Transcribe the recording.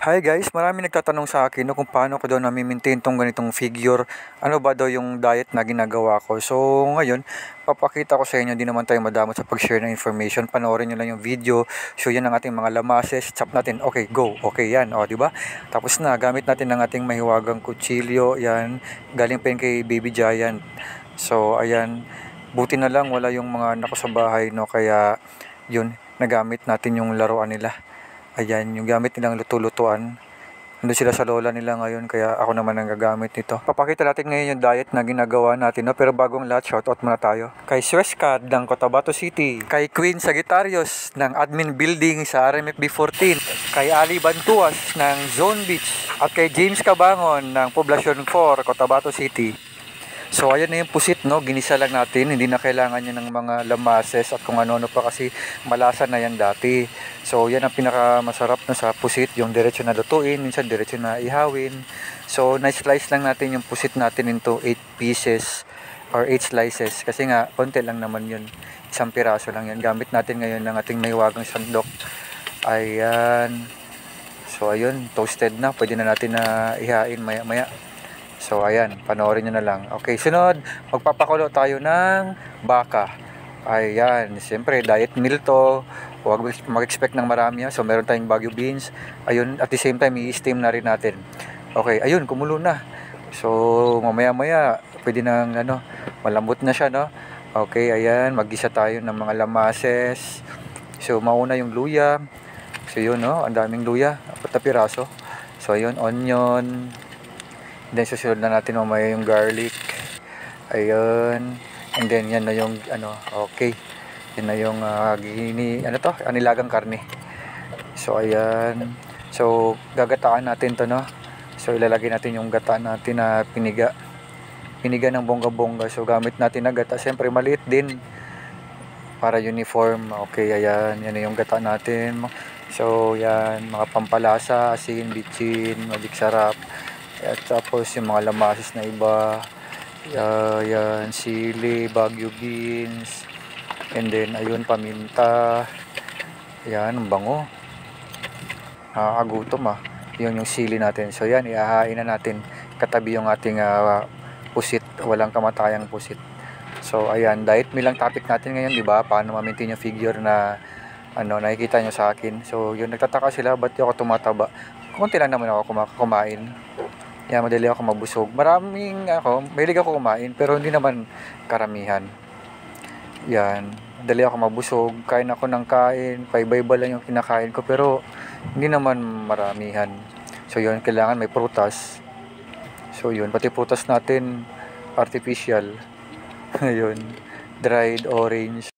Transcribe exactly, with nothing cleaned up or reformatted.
Hi guys, marami nagtatanong sa akin no, kung paano ko daw nami-maintain tong ganitong figure. Ano ba daw yung diet na ginagawa ko. So ngayon, papakita ko sa inyo, hindi naman tayo madamot sa pag-share ng information. Panoorin nyo lang yung video. So yan ang ating mga lamases. Chop natin. Okay, go. Okay yan. O, di ba? Tapos na, gamit natin ang ating mahiwagang kutsilyo. Yan. Galing pa yun kay Baby Giant. So ayan. Buti na lang wala yung mga anak ko sa bahay, no? Kaya yun, nagamit natin yung laruan nila. Ayan, yung gamit nilang luto-lutuan. Nandun sila sa lola nila ngayon, kaya ako naman ang gagamit nito. Papakita natin ngayon yung diet na ginagawa natin, no? Pero bagong lahat, shoutout muna tayo. Kay Swescad ng Cotabato City. Kay Queen Sagittarius ng Admin Building sa R M F B fourteen. Kay Ali Bantuas ng Zone Beach. At kay James Cabangon ng Poblacion four, Cotabato City. So ayan na yung pusit, no, ginisa lang natin, hindi na kailangan niya ng mga lamases at kung ano-ano pa kasi malasa na yan dati. So yan ang pinakamasarap na sa pusit, yung diretso na lutuin, minsan diretso na ihawin. So na-slice lang natin yung pusit natin into eight pieces or eight slices kasi nga konti lang naman yun, isang piraso lang yan. Gamit natin ngayon ng ating mahiwagang sandok. Ayan. So ayun, toasted na, pwede na natin na ihain maya maya. So ayan, panoorin nyo na lang. Okay, sunod, magpapakulo tayo ng baka. Ayan, siyempre diet meal to. Huwag mag-expect ng marami. So meron tayong Baguio beans. Ayun, at the same time, i-steam na rin natin. Okay, ayun, kumulo na. So mamaya-maya, pwede nang ano, malambot na siya, no? Okay, ayan, mag-gisa tayo ng mga lamases. So mauna yung luya. So yun, no, ang daming luya, apat na piraso. So ayun, onion. Then susunod na natin mamaya yung garlic. Ayun. And then yan na yung ano, okay. Yan na yung uh, gini, ano to? Anilagang karne. So ayan. So gagataan natin to, no. So ilalagay natin yung gata natin na piniga. Piniga ng bongga-bongga. So gamit natin na gata. Siyempre maliit din para uniform. Okay, ayan. Yan na yung gata natin. So yan, mga pampalasa, asin, bitchin, magic sarap. At tapos yung mga lamasis na iba, uh, yan, sili, Baguio beans, and then ayun, paminta, yan, ang bango, nakakagutom ah, yun yung sili natin. So yan, iahain na natin katabi yung ating uh, pusit, walang kamatayang pusit. So ayan, diet meal lang topic natin ngayon, di ba? Paano ma-maintain yung figure na ano, nakikita nyo sa akin. So yun, nagtataka sila, ba't di ako tumataba? Kunti lang naman ako kumain. Yan, madali ako mabusog. Maraming ako, mahilig ako kumain, pero hindi naman karamihan. Yan, madali ako mabusog. Kain ako ng kain, paiba-iba lang yung kinakain ko, pero hindi naman maramihan. So yun, kailangan may prutas. So yun, pati prutas natin, artificial. Yun, dried orange.